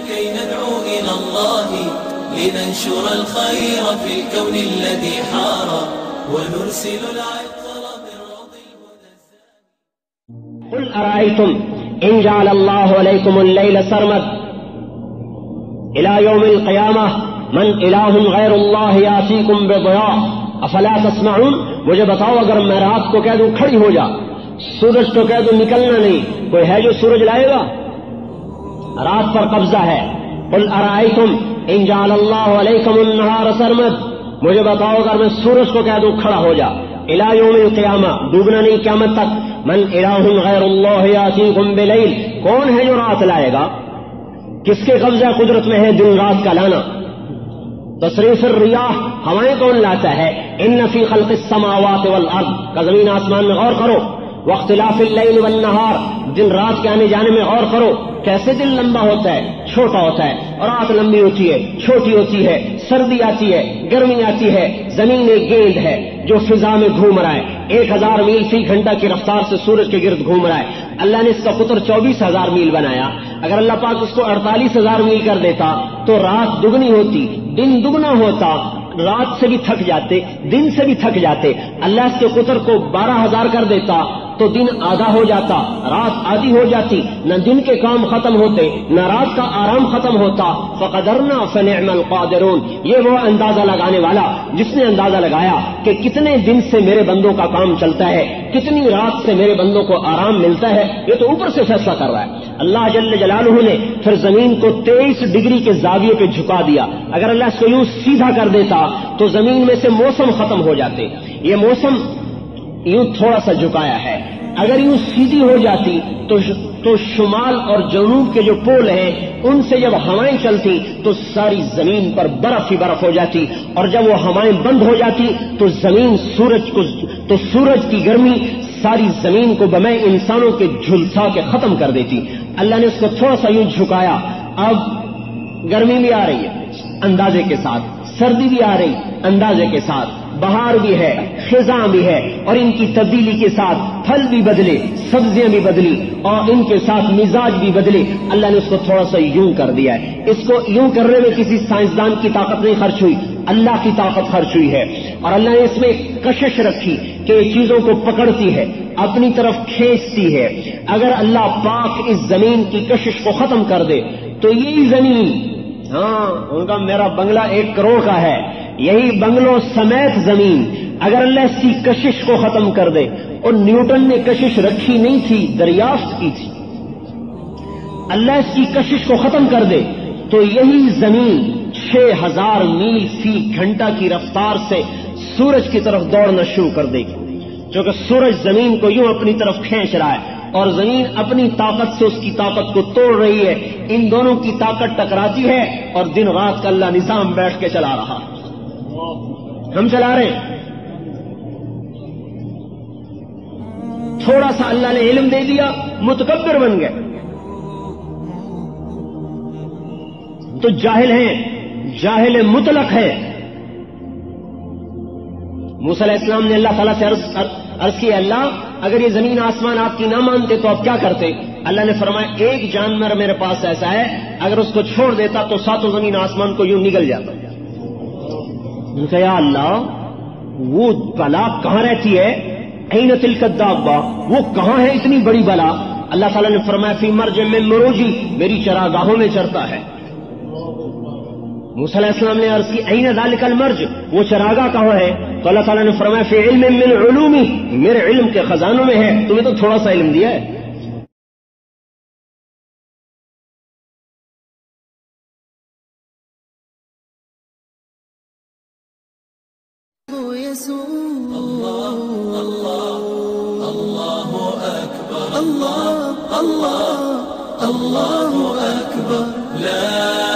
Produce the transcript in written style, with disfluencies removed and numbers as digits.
كي ندعو إلى الله لننشر الخير في الكون الذي حار ونرسل العطر بالروض المنزل. قل أرأيتم إن جعل الله عليكم الليل سرمد إلى يوم القيامة من إله غير الله يأتيكم بضياء افلا تسمعون. مجھے بتاؤ اگر میں رات کو کہہ دوں کھڑی ہو جا، سورج کو کہہ دوں نکلنا نہیں، کوئی ہے جو سورج لائے گا؟ رات پر قبضہ ہے. قل ارأيتم ان جعل الله عليكم النهار سرمد. مجھے بتاؤ اگر میں سورج کو کہہ دوں کھڑا ہو جا، الى یوم القیامہ، ڈوبنا نہیں قیامت تک، من الہ غیر اللہ یاتیکم بلیل، کون ہے جو رات لائے گا؟ کس کے قبضہ قدرت میں ہے دن رات کا لانا؟ تصریف الریاح، ہوائیں کون لاتا ہے؟ ان فی خلق السماوات والارض، کا زمین آسمان میں غور کرو. واختلاف اللیل والنہار، دن رات کے آنے جانے میں غور کرو. کیسے دن لمبا ہوتا ہے، چھوٹا ہوتا ہے، اور رات لمبی ہوتی ہے، چھوٹی ہوتی ہے، سردی آتی ہے، گرمی آتی ہے. زمین ایک گیند ہے جو فضا میں گھوم رہا ہے، 1000 میل فی گھنٹہ کی رفتار سے سورج کے گرد گھوم رہا ہے. اللہ نے اس کا قطر 24,000 میل بنایا. اگر اللہ پاک اس کو 48,000 میل کر دیتا تو رات دگنی ہوتی، دن دگنا ہوتا. رات سے بھی تھک جاتے، دن سے بھی تھک جاتے. اللہ اس کے قطر کو 12,000 کر دیتا تو دن آدھا ہو جاتا، رات آدھی ہو جاتی. نہ دن کے کام ختم ہوتے، نہ رات کا آرام ختم ہوتا. فقدرنا فنعم القادرون. یہ وہ اندازہ لگانے والا جس نے اندازہ لگایا کہ کتنے دن سے میرے بندوں کا کام چلتا ہے، کتنی رات سے میرے بندوں کو آرام ملتا ہے. یہ تو اوپر سے فیصلہ کر رہا ہے. اللہ جل جلالہ نے پھر زمین کو 23 ڈگری کے زاویے پہ جھکا دیا. اگر اللہ اس کو یوں سیدھا کر دیتا تو زمین میں سے موسم ختم ہو جاتے. یہ موسم یوں تھوڑا سا جھکایا ہے. اگر یوں سیدھی ہو جاتی تو شمال اور جنوب کے جو پول ہیں ان سے جب ہوائیں چلتی تو ساری زمین پر برف ہی برف ہو جاتی. اور جب وہ ہوائیں بند ہو جاتی تو سورج کی گرمی ساری زمین کو بمیں انسانوں کے جھلسا کے ختم کر دیتی. اللہ نے اس کو تھوڑا سا یوں جھکایا. اب گرمی بھی آ رہی ہے اندازے کے ساتھ، سردی بھی آ رہی اندازے کے ساتھ، بہار بھی ہے، خزاں بھی ہے، اور ان کی تبدیلی کے ساتھ پھل بھی بدلے، سبزیاں بھی بدلی، اور ان کے ساتھ مزاج بھی بدلے. اللہ نے اس کو تھوڑا سا یوں کر دیا ہے. اس کو یوں کرنے میں کسی سائنسدان کی طاقت نہیں خرچ ہوئی، اللہ کی طاقت خرچ ہوئی ہے. اور اللہ نے اس میں ایک کشش رکھی کہ یہ چیزوں کو پکڑتی ہے، اپنی طرف کھینچتی ہے. اگر اللہ پاک اس زمین کی کشش کو ختم کر دے تو یہی زمین، ہاں ان کا میرا بنگلہ 1 کروڑ کا ہے، یہی بنگلوں سمیت زمین اگر اللہ اس کی کشش کو ختم کر دے، اور نیوٹن نے کشش رکھی نہیں تھی، دریافت کی تھی، اللہ اس کی کشش کو ختم کر دے تو یہی زمین 6,000 میل فی گھنٹہ کی رفتار سے سورج کی طرف دوڑنا شروع کر دے گی. کیونکہ سورج زمین کو یوں اپنی طرف کھینچ رہا ہے اور زمین اپنی طاقت سے اس کی طاقت کو توڑ رہی ہے. ان دونوں کی طاقت ٹکراتی ہے اور دن رات کا اللہ نظام بیٹھ کے چلا رہا. ہم چلا رہے ہیں. تھوڑا سا اللہ نے علم دے دیا، متکبر بن گئے تو جاہل ہیں، جاہل مطلق ہے. موسیٰ علیہ السلام نے اللہ تعالیٰ سے عرض کی، اللہ اگر یہ زمین آسمان آپ کی نہ مانتے تو آپ کیا کرتے؟ اللہ نے فرمایا ایک جانور میرے پاس ایسا ہے اگر اس کو چھوڑ دیتا تو 7 زمین آسمان کو یوں نگل جاتا. یا اللہ وہ بلا کہاں رہتی ہے؟ این تلک الدابہ، وہ کہاں ہے اتنی بڑی بلا؟ اللہ تعالیٰ نے فرمایا فی مرج من مروجی، میری چراگاہوں میں چرتا ہے. موسیٰ علیہ السلام نے عرض کی این ذالک المرج، وہ چراگاہ کہاں ہے؟ تو اللہ تعالیٰ نے فرمایا فی علم من علومی، میرے علم کے خزانوں میں ہے، تمہیں تو تھوڑا سا علم دیا ہے. الله الله الله أكبر الله الله الله أكبر لا